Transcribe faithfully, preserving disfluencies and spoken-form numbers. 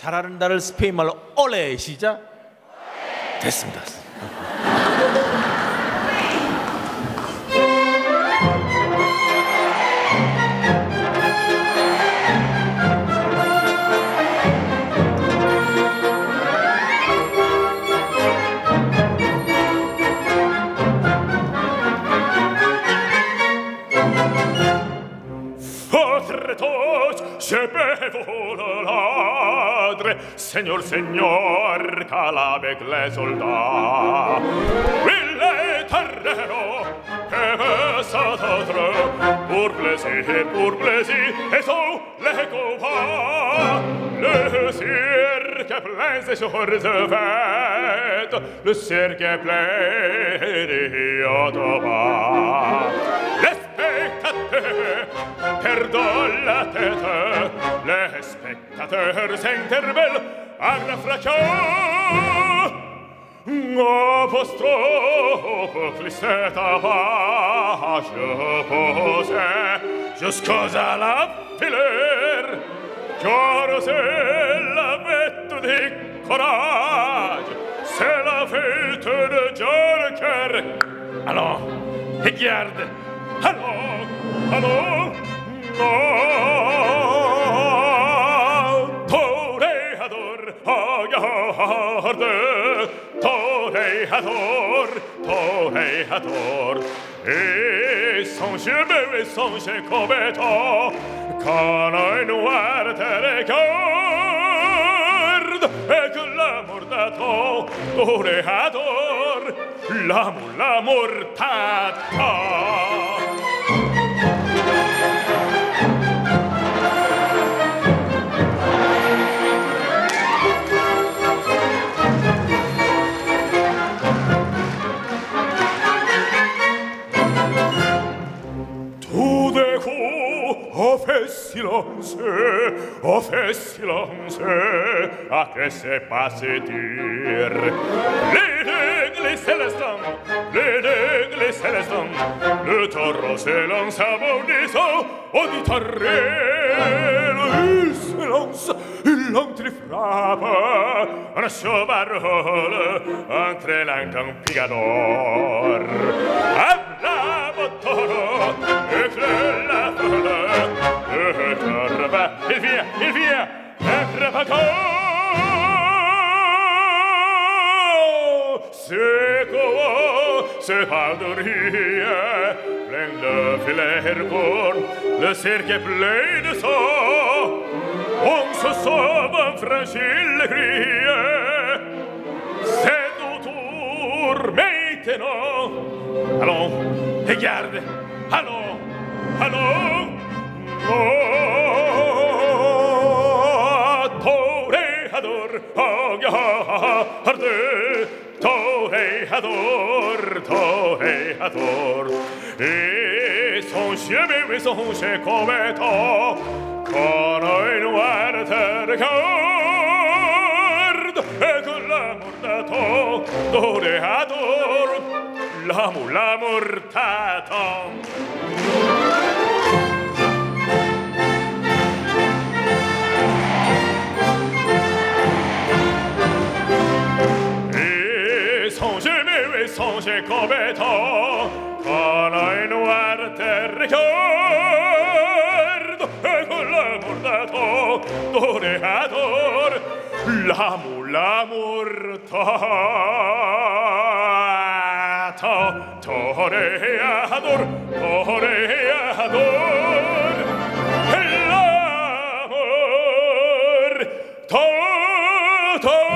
잘한다를 스페인 말로 올레. 시작. 됐습니다. Je bevo le ladre, Seigneur, Seigneur, cal avec les soldats. Il est terrero, que veut s'attendre, pour plaisir, pour plaisir, et so les combats. Le cirque plein des jours de fête, le cirque plein de autobas. Les spectateurs perdent la tête, les spectateurs s'interpellent à la fracas. Apostrophe glissait à page posée jusqu'à la filaire, car c'est la fête du courage, c'est la fête de Joker. Allons, regarde, allons, allons. Toreador, agarde, toreador, toreador, et songe beau et songe cobeto, quand un noir te regarde, et que l'amour d'attend, toreador, l'amour, l'amour t'attend. Oh, fais silence, oh, fais silence, à que c'est passé dire. Les règles célestins, les règles célestins, le taureau s'élance à bonissant, auditorel, il s'élance, il entre frappe, un chevarole, entre l'antan picador. Bravo taureau, éclaire la folle, il vient, il vient, un c'est quoi, c'est pas de rire, plein de filet pour le cirque est plein de sang, on se sauve, on franchit le grille, c'est ton tour maintenant. Allons, regarde, allons, allons. Oh, toreador, agarde, toreador, toreador, et songe beau et songe cobeto, quand un noir te regarde, et que l'amour t'attend, toreador, l'amour, l'amour t'attend. Songe cobeto, quand un noir te regarde, et que l'amour d'attend, toreador, l'amour, l'amour t'attend, toreador, toreador, l'amour t'attend.